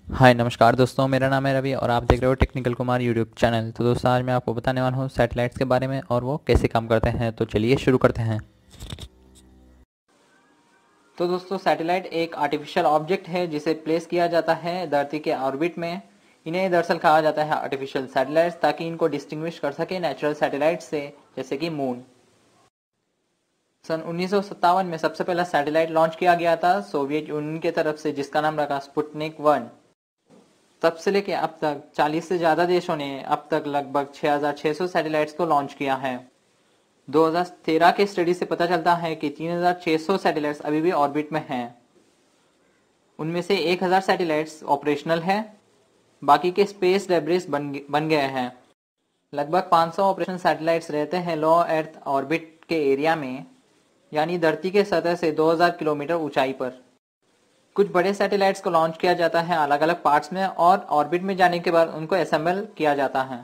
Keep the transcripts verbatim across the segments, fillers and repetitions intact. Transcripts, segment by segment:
हाय नमस्कार दोस्तों, मेरा नाम है रवि और आप देख रहे हो टेक्निकल कुमार यूट्यूब चैनल। तो दोस्तों आज मैं आपको बताने वाला हूँ सैटेलाइट्स के बारे में और वो कैसे काम करते हैं। तो चलिए शुरू करते हैं। तो दोस्तों सैटेलाइट एक आर्टिफिशियल ऑब्जेक्ट है जिसे प्लेस किया जाता है धरती के ऑर्बिट में। इन्हें दरअसल कहा जाता है आर्टिफिशियल सैटेलाइट्स, ताकि इनको डिस्टिंग्विश कर सके नेचुरल सैटेलाइट से, जैसे कि मून। सन उन्नीस सौ सत्तावन में सबसे पहला सैटेलाइट लॉन्च किया गया था सोवियत यूनियन की तरफ से, जिसका नाम रखा स्पुतनिक वन। तब से लेके अब तक चालीस से ज़्यादा देशों ने अब तक लगभग छह हज़ार छह सौ सैटेलाइट्स को लॉन्च किया है। दो हज़ार तेरह के स्टडी से पता चलता है कि तीन हज़ार छह सौ सैटेलाइट्स अभी भी ऑर्बिट में हैं। उनमें से एक हज़ार सैटेलाइट्स ऑपरेशनल है, बाकी के स्पेस डेब्रिस बन बन गए हैं। लगभग पाँच सौ ऑपरेशन सैटेलाइट्स रहते हैं लो अर्थ ऑर्बिट के एरिया में, यानी धरती के सतह से दो हज़ार किलोमीटर ऊंचाई पर। कुछ बड़े सैटेलाइट्स को लॉन्च किया जाता है अलग अलग पार्ट्स में, और ऑर्बिट में जाने के बाद उनको असेंबल किया जाता है।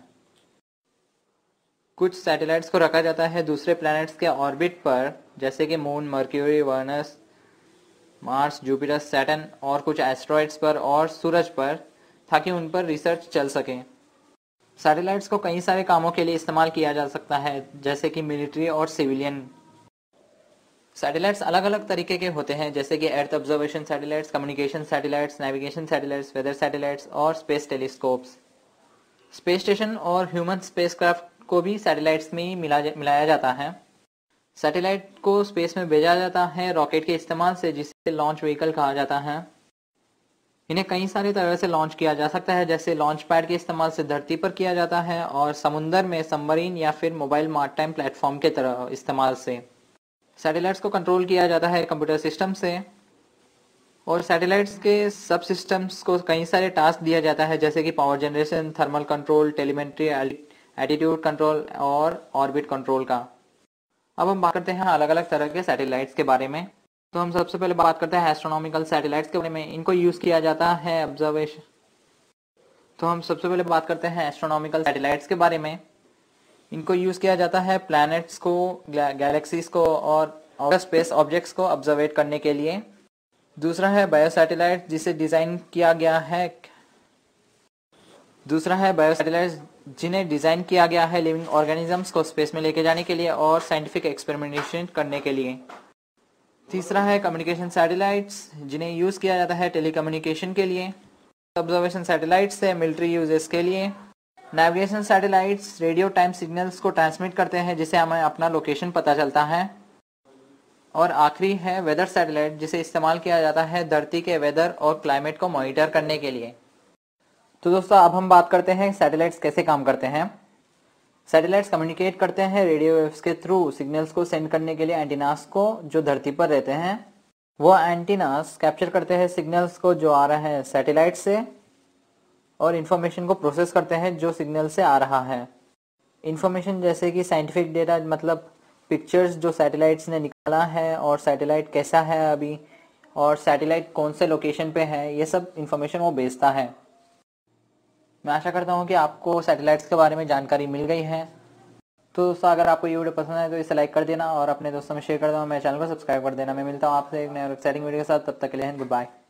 कुछ सैटेलाइट्स को रखा जाता है दूसरे प्लैनेट्स के ऑर्बिट पर, जैसे कि moon, Mercury, Venus, Mars, Jupiter, Saturn और कुछ एस्ट्रॉइड्स पर और सूरज पर, ताकि उन पर रिसर्च चल सके। सैटेलाइट्स को कई सारे कामों के लिए इस्तेमाल किया जा सकता है, जैसे कि मिलिट्री और सिविलियन। सैटेलाइट्स अलग अलग तरीके के होते हैं, जैसे कि earth observation satellites, communication satellites, navigation satellites, weather satellites और स्पेस टेलीस्कोप्स। स्पेस स्टेशन और ह्यूमन स्पेसक्राफ्ट को भी सैटेलाइट्स में ही मिला मिलाया जाता है। सैटेलाइट को स्पेस में भेजा जाता है रॉकेट के इस्तेमाल से, जिसे लॉन्च व्हीकल कहा जाता है। इन्हें कई सारे तरह से लॉन्च किया जा सकता है, जैसे लॉन्च पैड के इस्तेमाल से धरती पर किया जाता है, और समुद्र में सबमरीन या फिर मोबाइल मार्टाइम प्लेटफॉर्म के तरह इस्तेमाल से। सैटेलाइट्स को कंट्रोल किया जाता है कंप्यूटर सिस्टम से, और सैटेलाइट्स के सब सिस्टम्स को कई सारे टास्क दिया जाता है, जैसे कि power generation, thermal control, telemetry, attitude control और ऑर्बिट कंट्रोल का। अब हम बात करते हैं अलग अलग तरह के सैटेलाइट्स के बारे में। तो हम सबसे पहले बात करते हैं एस्ट्रोनॉमिकल सैटेलाइट्स के बारे में। इनको यूज़ किया जाता है ऑब्जर्वेशन तो हम सबसे पहले बात करते हैं एस्ट्रोनॉमिकल सैटेलाइट्स के बारे में। इनको यूज़ किया जाता है प्लैनेट्स को, गैलेक्सीज को और आउटर स्पेस ऑब्जेक्ट्स को ऑब्जर्वेट करने के लिए। दूसरा है बायो सैटेलाइट, जिसे डिज़ाइन किया गया है दूसरा है बायो सैटेलाइट जिन्हें डिज़ाइन किया गया है लिविंग ऑर्गेनिजम्स को स्पेस में लेके जाने के लिए और साइंटिफिक एक्सपेरिमेंटेशन करने के लिए। तीसरा है कम्युनिकेशन सैटेलाइट्स, जिन्हें यूज़ किया जाता है टेलीकम्युनिकेशन के लिए। ऑब्जर्वेशन सैटेलाइट्स है मिलिट्री यूजेस के लिए। Navigation satellites radio time signals को ट्रांसमिट करते हैं, जिससे हमें अपना लोकेशन पता चलता है। और आखिरी है वेदर सैटेलाइट, जिसे इस्तेमाल किया जाता है धरती के वेदर और क्लाइमेट को मॉनिटर करने के लिए। तो दोस्तों अब हम बात करते हैं सैटेलाइट्स कैसे काम करते हैं। सैटेलाइट्स कम्युनिकेट करते हैं रेडियो वेव्स के थ्रू सिग्नल्स को सेंड करने के लिए एंटीनास को, जो धरती पर रहते हैं। वो एंटीनास कैप्चर करते हैं सिग्नल्स को जो आ रहे हैं सैटेलाइट से, और इन्फॉर्मेशन को प्रोसेस करते हैं जो सिग्नल से आ रहा है। इन्फॉर्मेशन जैसे कि साइंटिफिक डेटा, मतलब पिक्चर्स जो सैटेलाइट्स ने निकाला है, और सैटेलाइट कैसा है अभी, और सैटेलाइट कौन से लोकेशन पे है, ये सब इन्फॉर्मेशन वो भेजता है। मैं आशा करता हूँ कि आपको सैटेलाइट्स के बारे में जानकारी मिल गई है। तो दोस्तों अगर आपको ये वीडियो पसंद आए तो इसे लाइक कर देना और अपने दोस्तों में शेयर कर देना। मेरे चैनल को सब्सक्राइब कर देना। मैं मिलता हूँ आपसे एक नए और एक्साइटिंग वीडियो के साथ। तब तक के लिए गुड बाय।